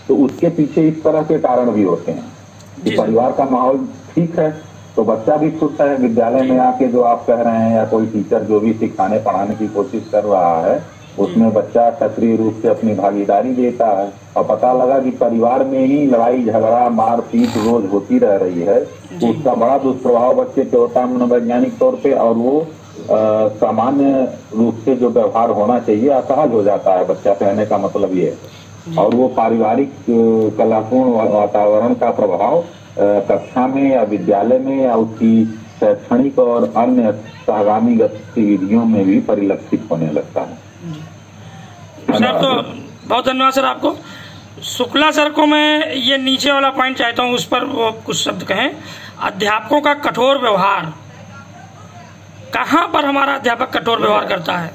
तो उसके पीछे इस तरह के कारण भी होते हैं कि परिवार का माहौल ठीक है तो बच्चा भी खुश है, विद्यालय में आके जो आप कह रहे हैं या कोई टीचर जो भी सिखाने पढ़ाने की कोशिश कर रहा है उसमें बच्चा सक्रिय रूप से अपनी भागीदारी देता है और पता लगा कि परिवार में ही लड़ाई झगड़ा मारपीट रोज होती रह रही है तो उसका बड़ा दुष्प्रभाव बच्चे पे होता है मनोवैज्ञानिक तौर पे और वो सामान्य रूप से जो व्यवहार होना चाहिए असहज हो जाता है। बच्चा कहने का मतलब ये है और वो पारिवारिक कलापूर्ण वातावरण का प्रभाव कक्षा में या विद्यालय में या उसकी शैक्षणिक और अन्य सहगामी गतिविधियों में भी परिलक्षित होने लगता है। सर तो बहुत धन्यवाद सर आपको। शुक्ला सर को मैं ये नीचे वाला पॉइंट चाहता हूँ उस पर वो कुछ शब्द कहें। अध्यापकों का कठोर व्यवहार, कहाँ पर हमारा अध्यापक कठोर व्यवहार करता है?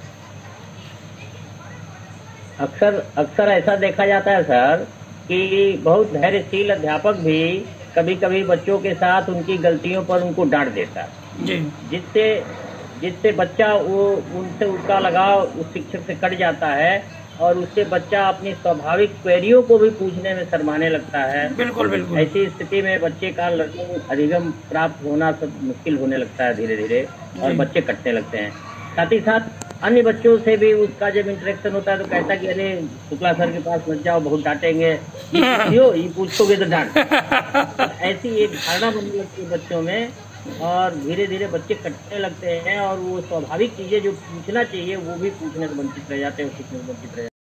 अक्सर ऐसा देखा जाता है सर कि बहुत धैर्यशील अध्यापक भी कभी कभी बच्चों के साथ उनकी गलतियों पर उनको डांट देता है जिससे बच्चा वो उनसे उसका लगाव उस शिक्षक से कट जाता है और उससे बच्चा अपनी स्वाभाविक क्वेरियों को भी पूछने में शर्माने लगता है। बिल्कुल बिल्कुल। ऐसी स्थिति में बच्चे का लर्निंग अधिगम प्राप्त होना सब मुश्किल होने लगता है धीरे धीरे और बच्चे कटने लगते हैं। साथ ही साथ अन्य बच्चों से भी उसका जब इंटरेक्शन होता है तो कहता है कि अरे शुक्ला सर के पास मत जाओ, बहुत डांटेंगे, ये पूछोगे तो डांट। ऐसी एक धारणा बनने लगती है बच्चों में और धीरे धीरे बच्चे कटने लगते हैं और वो स्वाभाविक चीजें जो पूछना चाहिए वो भी पूछने से वंचित रह जाते हैं, सीखने से वंचित रह जाते हैं।